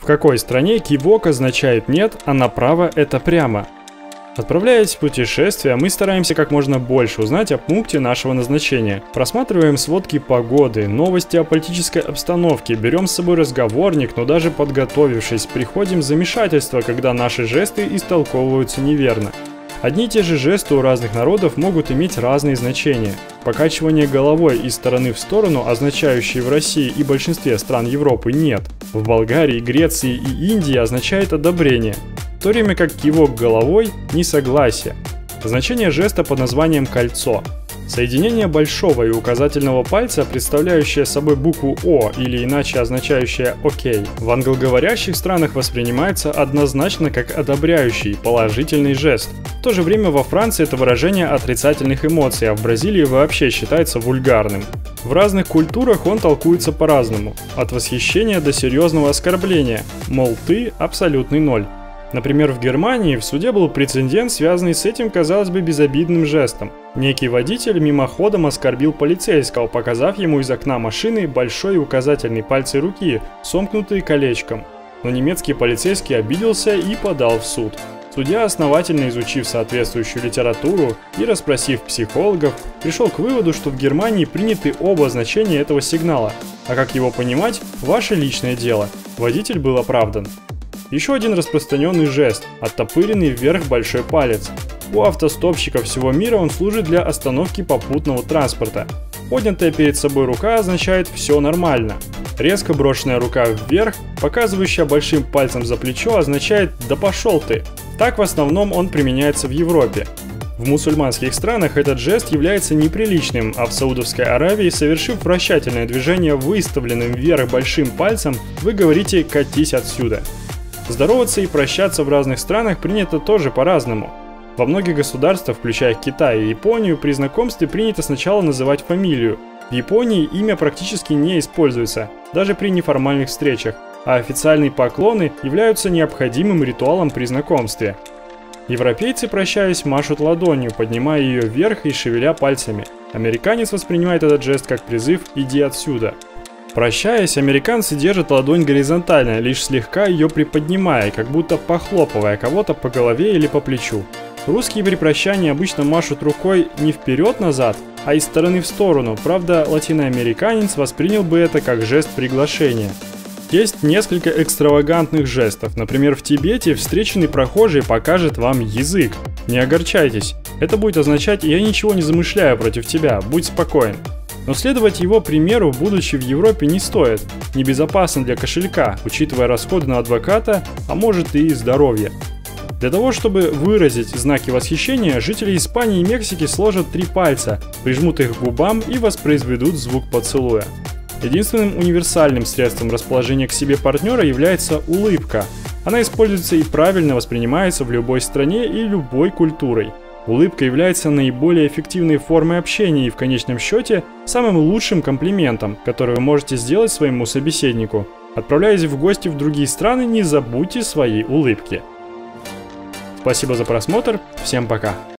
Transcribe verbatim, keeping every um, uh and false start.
В какой стране кивок означает «нет», а направо – это «прямо». Отправляясь в путешествие, мы стараемся как можно больше узнать о пункте нашего назначения. Просматриваем сводки погоды, новости о политической обстановке, берем с собой разговорник, но даже подготовившись, приходим в замешательство, когда наши жесты истолковываются неверно. Одни и те же жесты у разных народов могут иметь разные значения. Покачивание головой из стороны в сторону, означающее в России и большинстве стран Европы «нет», в Болгарии, Греции и Индии означает одобрение, в то время как кивок головой – несогласие. Значение жеста под названием «кольцо». Соединение большого и указательного пальца, представляющее собой букву «О» или иначе означающее «Окей», в англоговорящих странах воспринимается однозначно как одобряющий, положительный жест. В то же время во Франции это выражение отрицательных эмоций, а в Бразилии вообще считается вульгарным. В разных культурах он толкуется по-разному, от восхищения до серьезного оскорбления, мол, ты абсолютный ноль. Например, в Германии в суде был прецедент, связанный с этим, казалось бы, безобидным жестом. Некий водитель мимоходом оскорбил полицейского, показав ему из окна машины большой и указательный пальцы руки, сомкнутые колечком. Но немецкий полицейский обиделся и подал в суд. Судья, основательно изучив соответствующую литературу и расспросив психологов, пришел к выводу, что в Германии приняты оба значения этого сигнала, а как его понимать – ваше личное дело. Водитель был оправдан. Еще один распространенный жест – оттопыренный вверх большой палец. У автостопщиков всего мира он служит для остановки попутного транспорта. Поднятая перед собой рука означает «все нормально». Резко брошенная рука вверх, показывающая большим пальцем за плечо, означает «да пошел ты». Так в основном он применяется в Европе. В мусульманских странах этот жест является неприличным, а в Саудовской Аравии, совершив вращательное движение выставленным вверх большим пальцем, вы говорите «катись отсюда». Здороваться и прощаться в разных странах принято тоже по-разному. Во многих государствах, включая Китай и Японию, при знакомстве принято сначала называть фамилию. В Японии имя практически не используется, даже при неформальных встречах, а официальные поклоны являются необходимым ритуалом при знакомстве. Европейцы, прощаясь, машут ладонью, поднимая ее вверх и шевеля пальцами. Американец воспринимает этот жест как призыв «иди отсюда». Прощаясь, американцы держат ладонь горизонтально, лишь слегка ее приподнимая, как будто похлопывая кого-то по голове или по плечу. Русские при прощании обычно машут рукой не вперед-назад, а из стороны в сторону, правда, латиноамериканец воспринял бы это как жест приглашения. Есть несколько экстравагантных жестов, например, в Тибете встреченный прохожий покажет вам язык. Не огорчайтесь, это будет означать «я ничего не замышляю против тебя, будь спокоен». Но следовать его примеру, будучи в Европе, не стоит. Небезопасно для кошелька, учитывая расходы на адвоката, а может и здоровье. Для того, чтобы выразить знаки восхищения, жители Испании и Мексики сложат три пальца, прижмут их к губам и воспроизведут звук поцелуя. Единственным универсальным средством расположения к себе партнера является улыбка. Она используется и правильно воспринимается в любой стране и любой культурой. Улыбка является наиболее эффективной формой общения и в конечном счете самым лучшим комплиментом, который вы можете сделать своему собеседнику. Отправляясь в гости в другие страны, не забудьте свои улыбки. Спасибо за просмотр, всем пока!